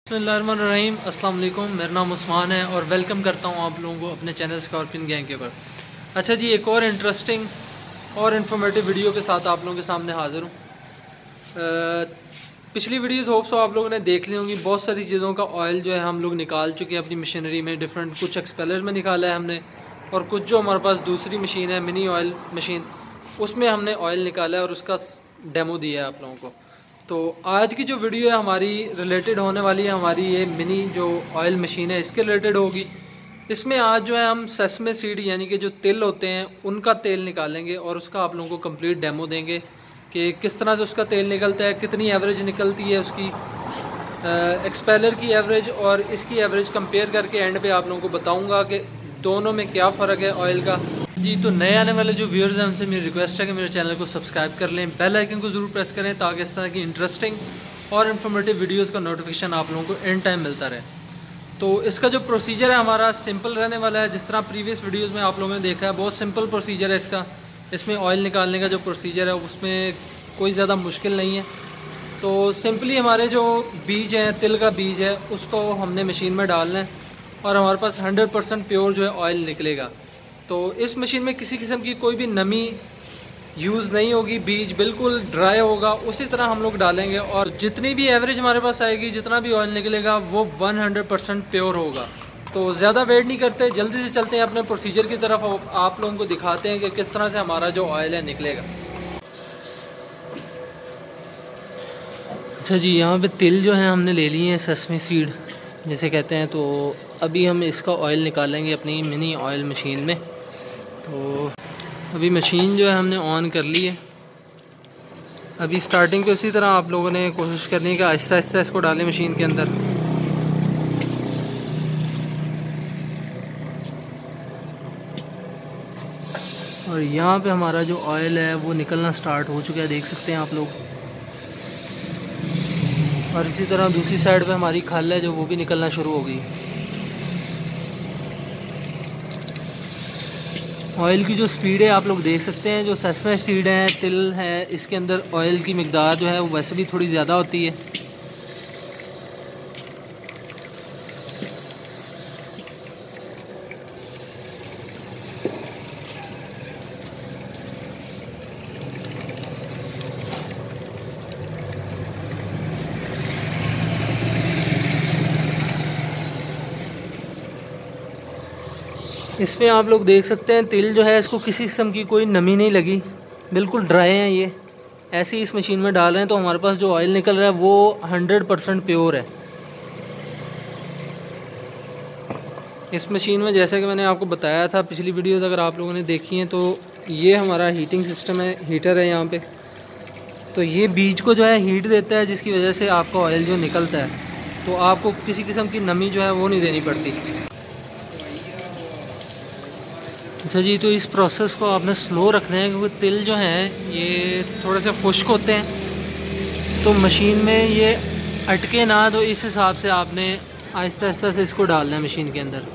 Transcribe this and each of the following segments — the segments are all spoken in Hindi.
बिस्मिल्लाहिर्रहमानिर्रहीम। अस्सलाम वालेकुम। मेरा नाम उस्मान है और वेलकम करता हूँ आप लोगों को अपने चैनल स्कॉर्पियन गैंग के ऊपर। अच्छा जी, एक और इंटरेस्टिंग और इन्फॉर्मेटिव वीडियो के साथ आप लोगों के सामने हाज़िर हूँ। पिछली वीडियोस होप्स आप लोगों ने देख ली होंगी। बहुत सारी चीज़ों का ऑयल जो है हम लोग निकाल चुके हैं अपनी मशीनरी में। डिफरेंट कुछ एक्सपेलर में निकाला है हमने, और कुछ जो हमारे पास दूसरी मशीन है, मिनी ऑयल मशीन, उसमें हमने ऑयल निकाला है और उसका डेमो दिया है आप लोगों को। तो आज की जो वीडियो है हमारी रिलेटेड होने वाली है, हमारी ये मिनी जो ऑयल मशीन है इसके रिलेटेड होगी। इसमें आज जो है हम सेसमे सीड यानी कि जो तिल होते हैं उनका तेल निकालेंगे और उसका आप लोगों को कंप्लीट डेमो देंगे कि किस तरह से उसका तेल निकलता है, कितनी एवरेज निकलती है उसकी, एक्सपेलर की एवरेज और इसकी एवरेज कंपेयर करके एंड पे आप लोगों को बताऊंगा कि दोनों में क्या फ़र्क है ऑयल का। जी, तो नए आने वाले जो व्यूअर्स हैं उनसे मेरी रिक्वेस्ट है कि मेरे चैनल को सब्सक्राइब कर लें, बेल आइकन को ज़रूर प्रेस करें ताकि इस तरह की इंटरेस्टिंग और इन्फॉर्मेटिव वीडियोस का नोटिफिकेशन आप लोगों को इन टाइम मिलता रहे। तो इसका जो प्रोसीजर है हमारा सिंपल रहने वाला है। जिस तरह प्रीवियस वीडियोज़ में आप लोगों ने देखा है, बहुत सिंपल प्रोसीजर है इसका। इसमें ऑयल निकालने का जो प्रोसीजर है उसमें कोई ज़्यादा मुश्किल नहीं है। तो सिंपली हमारे जो बीज हैं, तिल का बीज है, उसको हमने मशीन में डालना है और हमारे पास 100% प्योर जो है ऑयल निकलेगा। तो इस मशीन में किसी किस्म की कोई भी नमी यूज़ नहीं होगी, बीज बिल्कुल ड्राई होगा। उसी तरह हम लोग डालेंगे और जितनी भी एवरेज हमारे पास आएगी, जितना भी ऑयल निकलेगा वो 100% प्योर होगा। तो ज़्यादा वेट नहीं करते, जल्दी से चलते हैं अपने प्रोसीजर की तरफ। आप लोगों को दिखाते हैं कि किस तरह से हमारा जो ऑयल है निकलेगा। अच्छा जी, यहाँ पे तिल जो है हमने ले लिए हैं, सेसमी सीड जिसे कहते हैं। तो अभी हम इसका ऑयल निकालेंगे अपनी मिनी ऑयल मशीन में। तो अभी मशीन जो है हमने ऑन कर ली है। अभी स्टार्टिंग पे उसी तरह आप लोगों ने कोशिश करनी है कि आहिस्ता आहिस्ता इसको डालें मशीन के अंदर। और यहाँ पे हमारा जो ऑयल है वो निकलना स्टार्ट हो चुका है, देख सकते हैं आप लोग। और इसी तरह दूसरी साइड पे हमारी खल है जो वो भी निकलना शुरू हो गई। ऑयल की जो स्पीड है आप लोग देख सकते हैं। जो सेसमे सीड है, तिल है, इसके अंदर ऑयल की मिकदार जो है वो वैसे भी थोड़ी ज़्यादा होती है। इसमें आप लोग देख सकते हैं तिल जो है इसको किसी किस्म की कोई नमी नहीं लगी, बिल्कुल ड्राई हैं ये। ऐसे ही इस मशीन में डाल रहे हैं तो हमारे पास जो ऑयल निकल रहा है वो 100% प्योर है। इस मशीन में जैसा कि मैंने आपको बताया था पिछली वीडियोस अगर आप लोगों ने देखी हैं, तो ये हमारा हीटिंग सिस्टम है, हीटर है यहाँ पे। तो ये बीज को जो है हीट देता है, जिसकी वजह से आपका ऑयल जो निकलता है, तो आपको किसी किस्म की नमी जो है वो नहीं देनी पड़ती। अच्छा जी, तो इस प्रोसेस को आपने स्लो रखना है क्योंकि तिल जो हैं ये थोड़े से खुश्क होते हैं, तो मशीन में ये अटके ना। तो इस हिसाब से आपने आहिस्ता आहिस्ता से इसको डालना है मशीन के अंदर।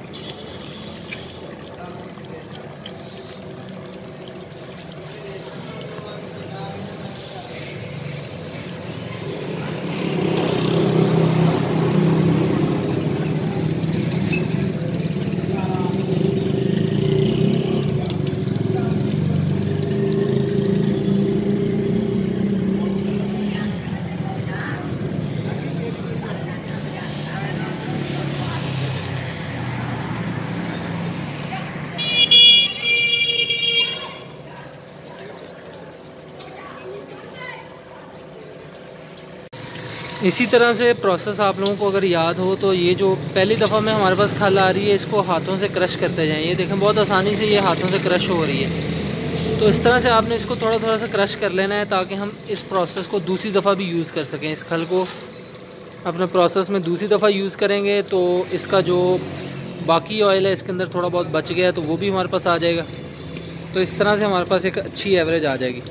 इसी तरह से प्रोसेस आप लोगों को अगर याद हो तो ये जो पहली दफ़ा में हमारे पास खल आ रही है, इसको हाथों से क्रश करते जाएं। ये देखें बहुत आसानी से ये हाथों से क्रश हो रही है। तो इस तरह से आपने इसको थोड़ा थोड़ा सा क्रश कर लेना है ताकि हम इस प्रोसेस को दूसरी दफ़ा भी यूज़ कर सकें। इस खल को अपने प्रोसेस में दूसरी दफ़ा यूज़ करेंगे तो इसका जो बाकी ऑयल है इसके अंदर थोड़ा बहुत बच गया है तो वो भी हमारे पास आ जाएगा। तो इस तरह से हमारे पास एक अच्छी एवरेज आ जाएगी।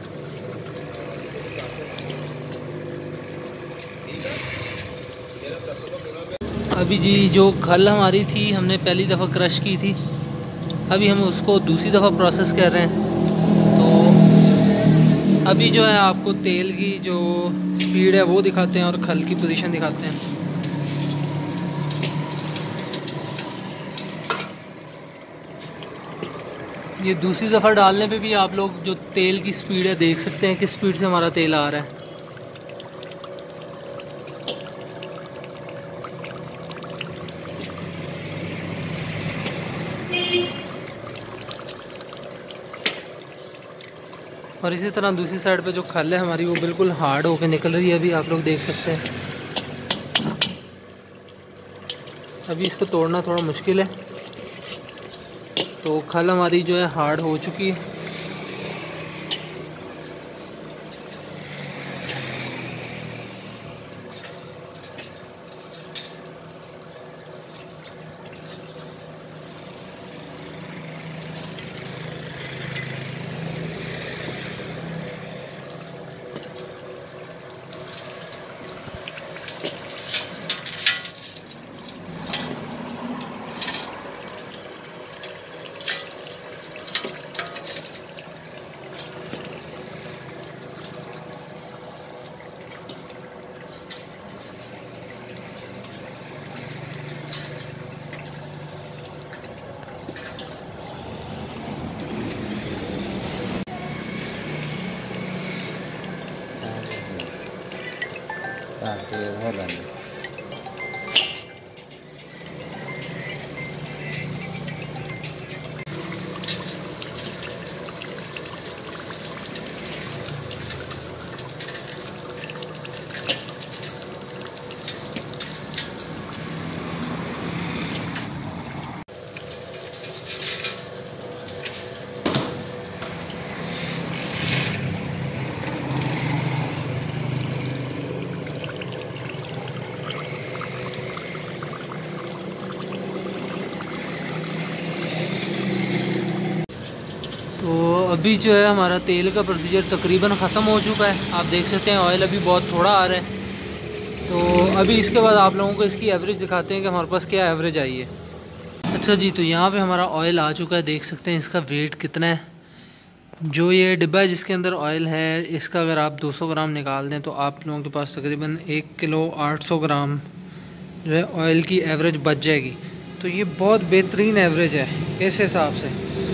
अभी जी जो खल हमारी थी हमने पहली दफ़ा क्रश की थी, अभी हम उसको दूसरी दफ़ा प्रोसेस कर रहे हैं। तो अभी जो है आपको तेल की जो स्पीड है वो दिखाते हैं और खल की पोजीशन दिखाते हैं। ये दूसरी दफ़ा डालने पे भी आप लोग जो तेल की स्पीड है देख सकते हैं किस स्पीड से हमारा तेल आ रहा है। और इसी तरह दूसरी साइड पे जो खल है हमारी वो बिल्कुल हार्ड होकर निकल रही है, अभी आप लोग देख सकते हैं। अभी इसको तोड़ना थोड़ा मुश्किल है, तो खल हमारी जो है हार्ड हो चुकी है। तो अभी जो है हमारा तेल का प्रोसीजर तकरीबन ख़त्म हो चुका है। आप देख सकते हैं ऑयल अभी बहुत थोड़ा आ रहा है। तो अभी इसके बाद आप लोगों को इसकी एवरेज दिखाते हैं कि हमारे पास क्या एवरेज आई है। अच्छा जी, तो यहाँ पे हमारा ऑयल आ चुका है, देख सकते हैं इसका वेट कितना है। जो ये डिब्बा है जिसके अंदर ऑयल है, इसका अगर आप 200 ग्राम निकाल दें तो आप लोगों के पास तकरीबन 1 किलो 800 ग्राम जो है ऑयल की एवरेज बच जाएगी। तो ये बहुत बेहतरीन एवरेज है इस हिसाब से।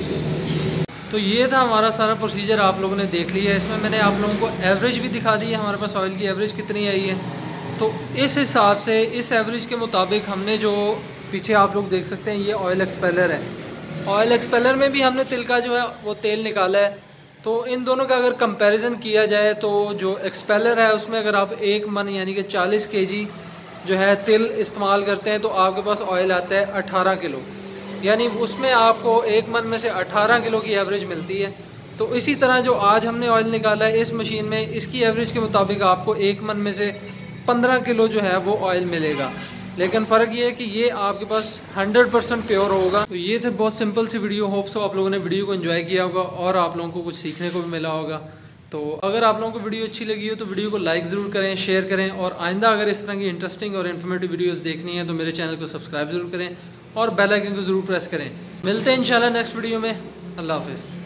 तो ये था हमारा सारा प्रोसीजर, आप लोगों ने देख लिया है। इसमें मैंने आप लोगों को एवरेज भी दिखा दी है, हमारे पास ऑयल की एवरेज कितनी आई है। तो इस हिसाब से इस एवरेज के मुताबिक हमने जो पीछे आप लोग देख सकते हैं ये ऑयल एक्सपेलर है। ऑयल एक्सपेलर में भी हमने तिल का जो है वो तेल निकाला है। तो इन दोनों का अगर कंपैरिजन किया जाए तो जो एक्सपेलर है उसमें अगर आप 1 मन यानी कि 40 केजी जो है तिल इस्तेमाल करते हैं तो आपके पास ऑयल आता है 18 किलो, यानी उसमें आपको 1 मन में से 18 किलो की एवरेज मिलती है। तो इसी तरह जो आज हमने ऑयल निकाला है इस मशीन में, इसकी एवरेज के मुताबिक आपको 1 मन में से 15 किलो जो है वो ऑयल मिलेगा। लेकिन फ़र्क ये है कि ये आपके पास 100% प्योर होगा। तो ये थे बहुत सिंपल सी वीडियो। होप सो आप लोगों ने वीडियो को एंजॉय किया होगा और आप लोगों को कुछ सीखने को भी मिला होगा। तो अगर आप लोगों को वीडियो अच्छी लगी हो तो वीडियो को लाइक ज़रूर करें, शेयर करें, और आइंदा अगर इस तरह की इंटरेस्टिंग और इन्फॉर्मेटिव वीडियोस देखनी है तो मेरे चैनल को सब्सक्राइब ज़रूर करें और बेल आइकन को ज़रूर प्रेस करें। मिलते हैं इंशाल्लाह नेक्स्ट वीडियो में। अल्लाह हाफ़िज़।